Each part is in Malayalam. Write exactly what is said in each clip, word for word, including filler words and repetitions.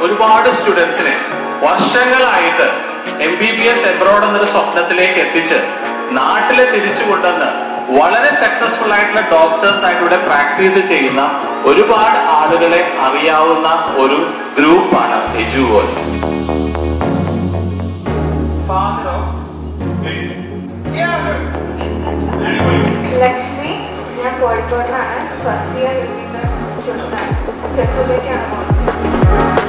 ഒരുപാട് സ്റ്റുഡൻസിനെ വർഷങ്ങളായിട്ട് M B B S abroad എന്നൊരു സ്വപ്നത്തിലേക്ക് എത്തിച്ച് നാട്ടിലെ തിരിച്ചു കൊണ്ടുവന്ന് വളരെ സക്സസ്ഫുൾ ആയിട്ടുള്ള ഡോക്ടേഴ്സ് ആയിട്ട് ഇവിടെ പ്രാക്ടീസ് ചെയ്യുന്ന ഒരുപാട് ആളുകളെ അറിയാവുന്ന ഒരു ഗ്രൂപ്പാണ് Eduworld. Father of medicine. Yeah, Lakshmi, ഞാൻ കോഴിക്കോടിനാണ്. ഫസ്റ്റ് ഇയർ സ്റ്റുഡൻ്റ് ആണ്. ചെഫിലേക്കാണ് പോകുന്നത്.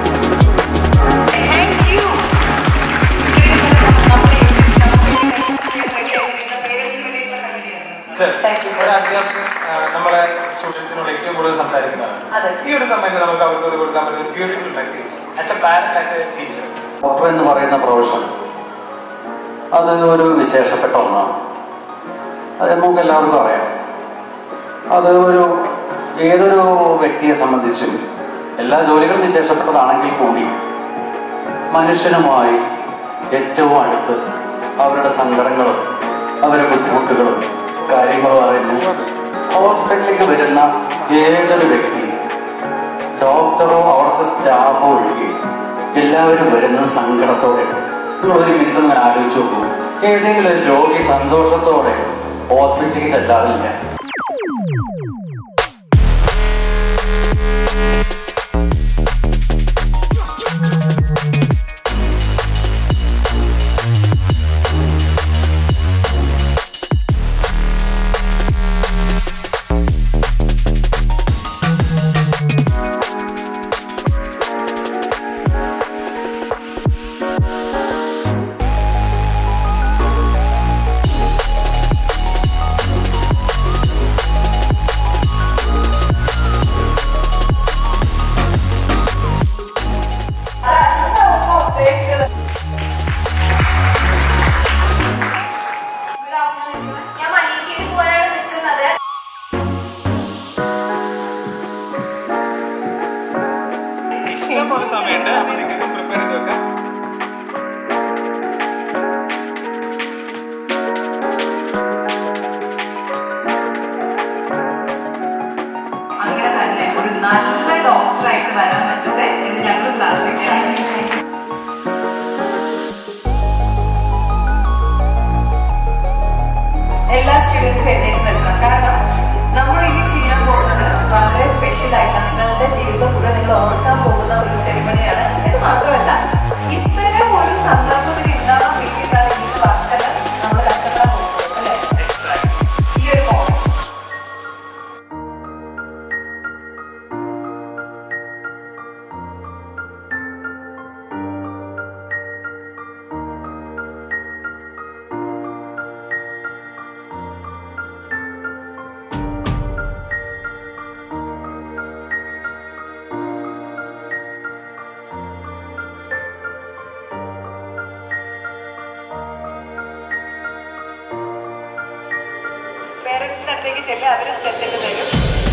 നമ്മളെ സ്റ്റുഡൻസിനോട് ഏറ്റവും കൂടുതൽ സംസാരിക്കുന്നതാണ്. ഈ ഒരു സമയത്ത് നമുക്ക് അവർക്ക് കൊടുക്കാൻ പറ്റുന്ന ഒരു beautiful message as a parent, as a teacher. Doctor എന്ന് പറയുന്ന പ്രൊഫഷൻ അത് ഒരു വിശേഷപ്പെട്ട ഒന്നാണ്. അത് നമുക്ക് എല്ലാവർക്കും അറിയാം. അത് ഒരു ഏതൊരു വ്യക്തിയെ സംബന്ധിച്ചും എല്ലാ ജോലികളും വിശേഷപ്പെട്ടതാണെങ്കിൽ കൂടി മനുഷ്യനുമായി ഏറ്റവും അടുത്ത് അവരുടെ സങ്കടങ്ങളും അവരുടെ ബുദ്ധിമുട്ടുകളും കാര്യങ്ങളും അറിഞ്ഞ് ഹോസ്പിറ്റലിലേക്ക് വരുന്ന ഏതൊരു വ്യക്തിയും ഡോക്ടറോ അവിടുത്തെ സ്റ്റാഫോ ഒഴികെ എല്ലാവരും വരുന്ന സങ്കടത്തോടെ. നിങ്ങൾ ഒരു മിനിറ്റ് നിങ്ങൾ ആലോചിച്ച് നോക്കൂ, ഏതെങ്കിലും ഒരു രോഗി സന്തോഷത്തോടെ ഹോസ്പിറ്റലിലേക്ക് ചെല്ലാറില്ല. ഇഷ്ടംപോലെ സമയമുണ്ട്, അപ്പൊ നിങ്ങൾക്ക് പ്രിപ്പയർ ചെയ്ത് വെക്കാം. അങ്ങനെ തന്നെ ഒരു നല്ല ഡോക്ടറായിട്ട് വരാൻ പറ്റട്ടെ എന്ന് ഞങ്ങൾ പ്രാർത്ഥിക്കുകയാണ്. എല്ലാ സ്റ്റുഡൻസും എഴുന്നേറ്റ് നിൽക്കണം. കാരണം നമ്മൾ ഇനി ചെയ്യാൻ പോകുന്നത് വളരെ സ്പെഷ്യൽ ആയിട്ട് നിങ്ങളുടെ ജീവിതം കൂടെ നിങ്ങൾ ഓർക്കാൻ പോകുന്ന ഒരു സെറിമണിയാണ്. ഇത് മാത്രമല്ല, ഇത്തരം ഒരു സന്ദർഭത്തിൽ ഉണ്ടാകാൻ വേണ്ടിയിട്ടാണ് ഈ വർഷങ്ങൾ നമ്മൾ കഷ്ടപ്പെടാൻ പോകുന്നത് അല്ലേ? ഈ ഒരു മോഡൽ പേരൻസിന്റെ അടുത്തേക്ക് ചെല്ലുക, അവര് സ്റ്റെപ്പ് ഇട്ട് തരും.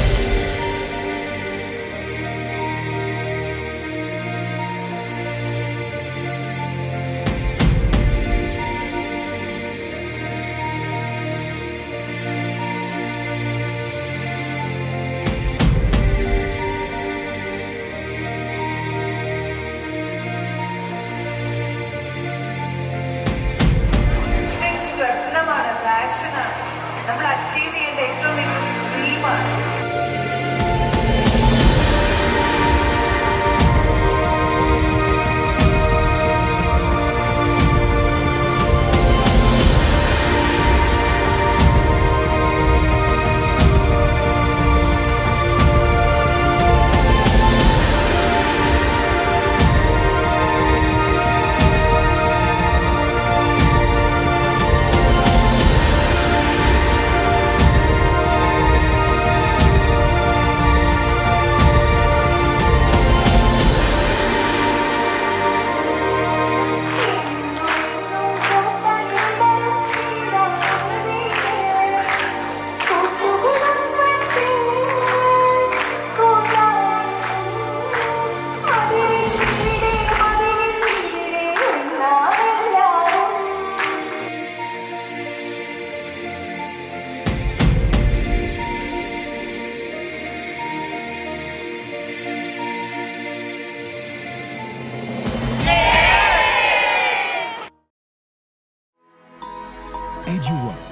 സ്വപ്നമാണ്, പാഷനാണ്, നമ്മൾ അച്ചീവ് ചെയ്യേണ്ട ഏറ്റവും വലിയ ഡ്രീമാണ്. Eduworld.